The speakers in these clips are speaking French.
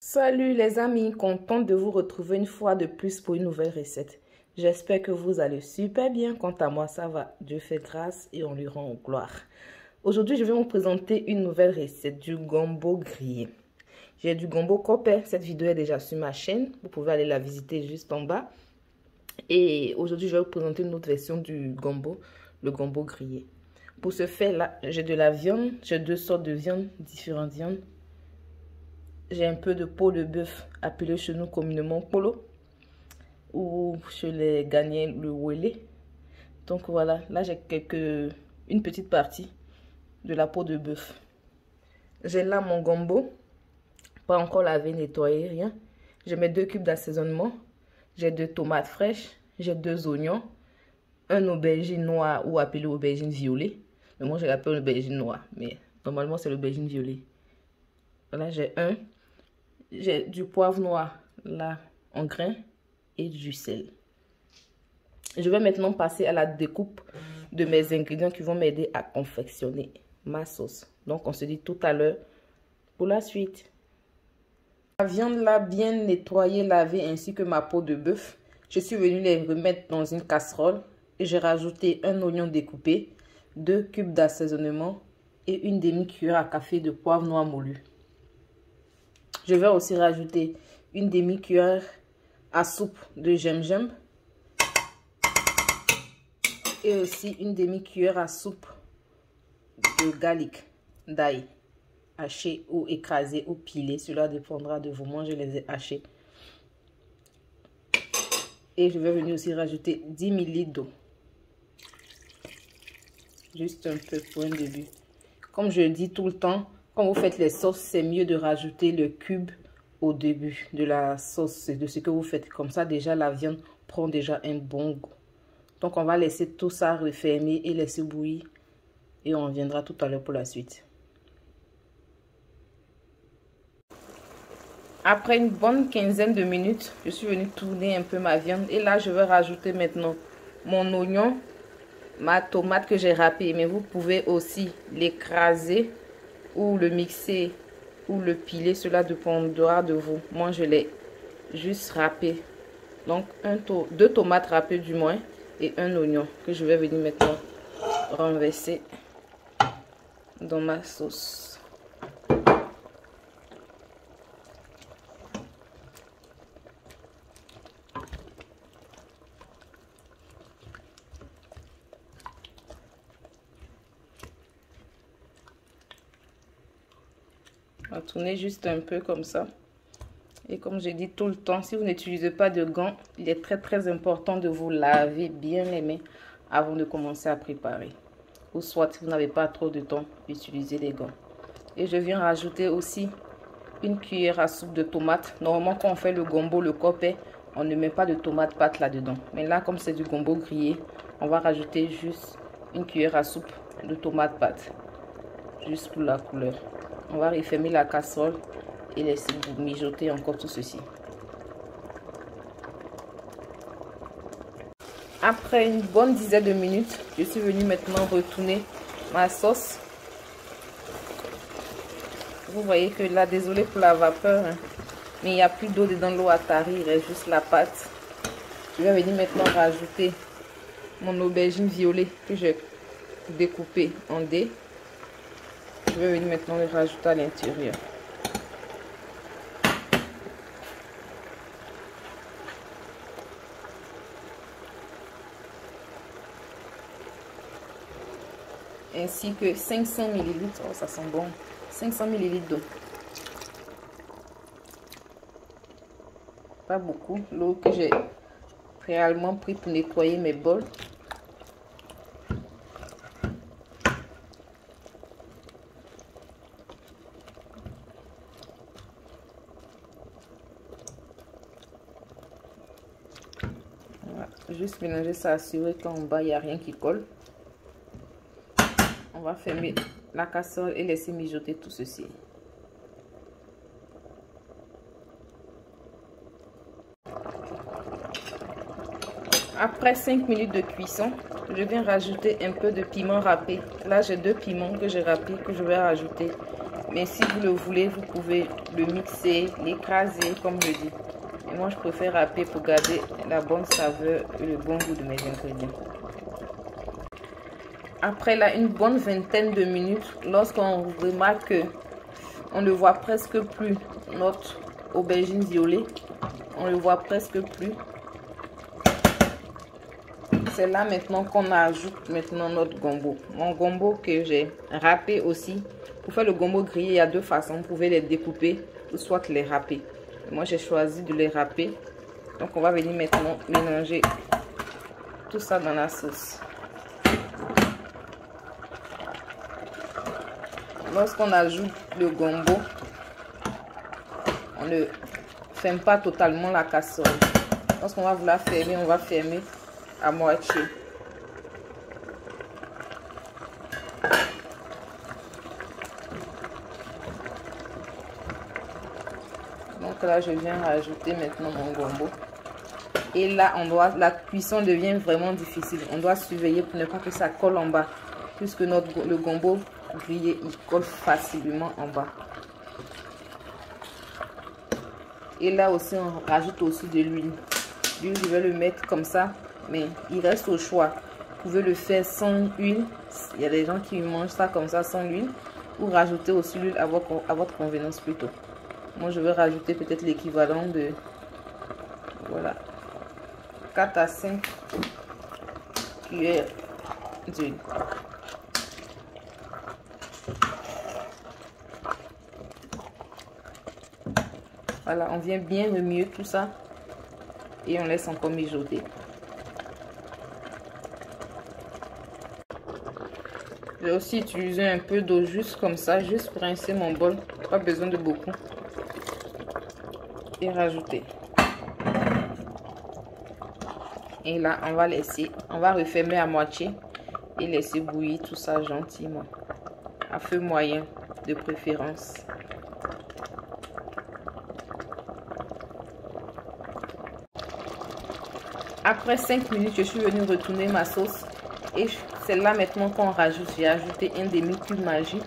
Salut les amis, contente de vous retrouver une fois de plus pour une nouvelle recette. J'espère que vous allez super bien. Quant à moi, ça va. Dieu fait grâce et on lui rend gloire. Aujourd'hui, je vais vous présenter une nouvelle recette du gombo grillé. J'ai du gombo copé. Cette vidéo est déjà sur ma chaîne. Vous pouvez aller la visiter juste en bas. Et aujourd'hui, je vais vous présenter une autre version du gombo, le gombo grillé. Pour ce faire-là, j'ai de la viande. J'ai deux sortes de viande, différentes viandes. J'ai un peu de peau de bœuf, appelé chez nous communément polo, ou chez les Ghanéens le wélé. Donc voilà, là j'ai une petite partie de la peau de bœuf. J'ai là mon gombo, pas encore lavé, nettoyé, rien. J'ai mes 2 cubes d'assaisonnement, j'ai 2 tomates fraîches, j'ai 2 oignons, un aubergine noire ou appelé aubergine violet. Mais moi je l'appelle aubergine noire, mais normalement c'est l'aubergine violet. Voilà, j'ai du poivre noir là en grains et du sel. Je vais maintenant passer à la découpe de mes ingrédients qui vont m'aider à confectionner ma sauce. Donc on se dit tout à l'heure pour la suite. La viande là bien nettoyée, lavée ainsi que ma peau de bœuf. Je suis venue les remettre dans une casserole et j'ai rajouté un oignon découpé, 2 cubes d'assaisonnement et une demi-cuillère à café de poivre noir moulu. Je vais aussi rajouter une demi-cuillère à soupe de gingembre et aussi une demi-cuillère à soupe de garlic, d'ail, haché ou écrasé ou pilé. Cela dépendra de vous. Moi, je les ai hachés. Et je vais venir aussi rajouter 10 ml d'eau. Juste un peu pour un début. Comme je le dis tout le temps, quand vous faites les sauces, c'est mieux de rajouter le cube au début de la sauce, de ce que vous faites. Comme ça, déjà, la viande prend déjà un bon goût. Donc, on va laisser tout ça refermer et laisser bouillir. Et on reviendra tout à l'heure pour la suite. Après une bonne quinzaine de minutes, je suis venue tourner un peu ma viande. Et là, je vais rajouter maintenant mon oignon, ma tomate que j'ai râpée. Mais vous pouvez aussi l'écraser ou le mixer ou le piler, cela dépendra de vous. Moi je l'ai juste râpé, donc 2 tomates râpées du moins et un oignon que je vais venir maintenant renverser dans ma sauce. On va tourner juste un peu comme ça. Et comme je dis tout le temps, si vous n'utilisez pas de gants, il est très important de vous laver bien les mains avant de commencer à préparer. Ou soit, si vous n'avez pas trop de temps, utilisez des gants. Et je viens rajouter aussi une cuillère à soupe de tomate. Normalement, quand on fait le gombo, le copé, on ne met pas de tomate pâte là-dedans. Mais là, comme c'est du gombo grillé, on va rajouter juste une cuillère à soupe de tomate pâte. Juste pour la couleur. On va refermer la casserole et laisser mijoter encore tout ceci. Après une bonne dizaine de minutes, je suis venue maintenant retourner ma sauce. Vous voyez que là, désolé pour la vapeur, hein, mais il n'y a plus d'eau dedans, l'eau a tari, il reste juste la pâte. Je vais venir maintenant rajouter mon aubergine violet que j'ai découpé en dés. Je vais venir maintenant le rajouter à l'intérieur. Ainsi que 500 ml. Oh, ça sent bon. 500 ml d'eau. Pas beaucoup. L'eau que j'ai préalablement pris pour nettoyer mes bols. Juste mélanger ça, assurer qu'en bas il n'y a rien qui colle. On va fermer la casserole et laisser mijoter tout ceci. Après 5 minutes de cuisson, je viens rajouter un peu de piment râpé. Là j'ai 2 piments que j'ai râpés que je vais rajouter Mais si vous le voulez, vous pouvez le mixer, l'écraser comme je dis. Et moi, je préfère râper pour garder la bonne saveur et le bon goût de mes ingrédients. Après là, une bonne vingtaine de minutes, lorsqu'on remarque que on ne voit presque plus notre aubergine violet, on ne voit presque plus. C'est là maintenant qu'on ajoute maintenant notre gombo. Mon gombo que j'ai râpé aussi. Pour faire le gombo grillé, il y a deux façons. Vous pouvez les découper ou soit les râper. Moi, j'ai choisi de les râper. Donc, on va venir maintenant mélanger tout ça dans la sauce. Lorsqu'on ajoute le gombo, on ne ferme pas totalement la casserole. Lorsqu'on va vouloir fermer, on va fermer à moitié. Donc là, je viens rajouter maintenant mon gombo. Et là, la cuisson devient vraiment difficile. On doit surveiller pour ne pas que ça colle en bas. Puisque le gombo grillé, il colle facilement en bas. Et là aussi, on rajoute aussi de l'huile. L'huile, je vais le mettre comme ça. Mais il reste au choix. Vous pouvez le faire sans huile. Il y a des gens qui mangent ça comme ça sans huile. Ou rajouter aussi l'huile à votre convenance plutôt. Moi, je vais rajouter peut-être l'équivalent de, voilà, 4 à 5 cuillères d'huile. Voilà, on vient bien remuer tout ça et on laisse encore mijoter. J'ai aussi utilisé un peu d'eau juste comme ça, juste pour rincer mon bol. Pas besoin de beaucoup. Et rajouter. Et là, on va refermer à moitié et laisser bouillir tout ça gentiment. À feu moyen de préférence. Après 5 minutes, je suis venue retourner ma sauce. Et c'est là maintenant qu'on rajoute. J'ai ajouté un demi-cube Maggi.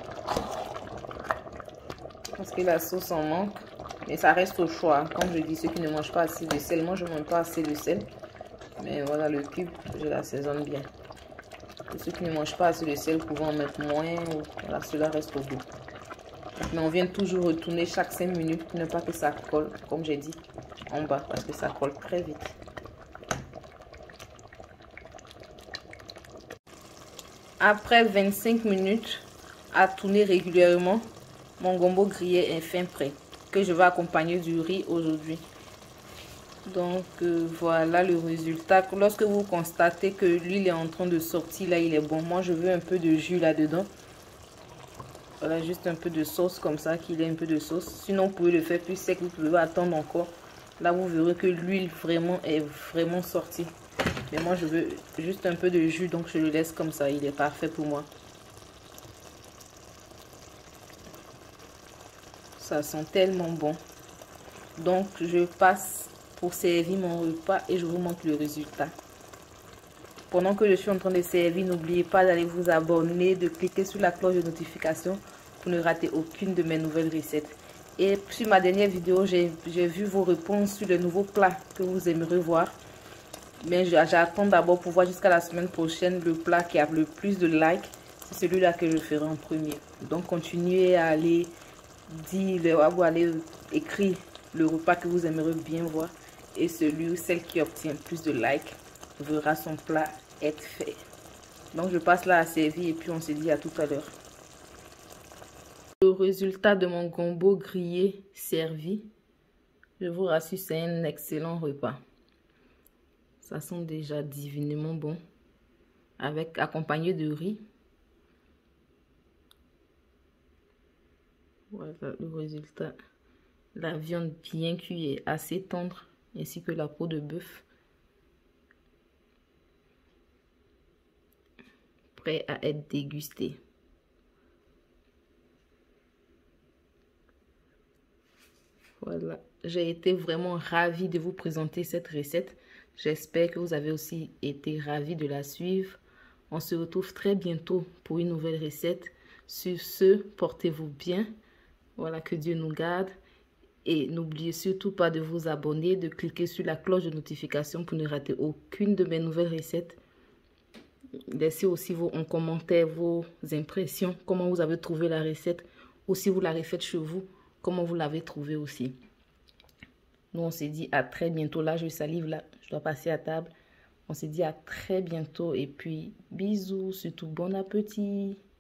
Parce que la sauce en manque. Mais ça reste au choix. Comme je dis, ceux qui ne mangent pas assez de sel. Moi, je ne mange pas assez de sel. Mais voilà, le cube, je l'assaisonne bien. Pour ceux qui ne mangent pas assez de sel, vous pouvez en mettre moins. Voilà, cela reste au goût. Mais on vient toujours retourner chaque 5 minutes pour ne pas que ça colle, comme j'ai dit, en bas. Parce que ça colle très vite. Après 25 minutes à tourner régulièrement, mon gombo grillé est fin prêt. Que je vais accompagner du riz aujourd'hui. Donc voilà le résultat. Lorsque vous constatez que l'huile est en train de sortir, là il est bon. Moi je veux un peu de jus là-dedans. Voilà, juste un peu de sauce comme ça, qu'il ait un peu de sauce. Sinon vous pouvez le faire plus sec, vous pouvez attendre encore. Là vous verrez que l'huile est vraiment sortie. Mais moi je veux juste un peu de jus, donc je le laisse comme ça, il est parfait pour moi. Ça sent tellement bon. Donc je passe pour servir mon repas et je vous montre le résultat. Pendant que je suis en train de servir, n'oubliez pas d'aller vous abonner, de cliquer sur la cloche de notification pour ne rater aucune de mes nouvelles recettes. Et sur ma dernière vidéo, j'ai vu vos réponses sur les nouveaux plats que vous aimeriez voir. Mais j'attends d'abord pour voir jusqu'à la semaine prochaine le plat qui a le plus de likes. C'est celui-là que je ferai en premier. Donc continuez à aller dire, à aller écrire le repas que vous aimeriez bien voir. Et celui ou celle qui obtient plus de likes verra son plat être fait. Donc je passe là à servir et puis on se dit à tout à l'heure. Le résultat de mon gombo grillé servi. Je vous rassure, c'est un excellent repas. Ça sent déjà divinement bon. Accompagné de riz. Voilà le résultat. La viande bien cuite et assez tendre. Ainsi que la peau de bœuf. Prêt à être dégusté. Voilà. J'ai été vraiment ravie de vous présenter cette recette. J'espère que vous avez aussi été ravis de la suivre. On se retrouve très bientôt pour une nouvelle recette. Sur ce, portez-vous bien. Voilà, que Dieu nous garde. Et n'oubliez surtout pas de vous abonner, de cliquer sur la cloche de notification pour ne rater aucune de mes nouvelles recettes. Laissez aussi en commentaire vos impressions, comment vous avez trouvé la recette, ou si vous l'avez faite chez vous, comment vous l'avez trouvée aussi. Nous, on se dit à très bientôt. Là, je salive, là, je dois passer à table. On se dit à très bientôt et puis bisous, surtout bon appétit.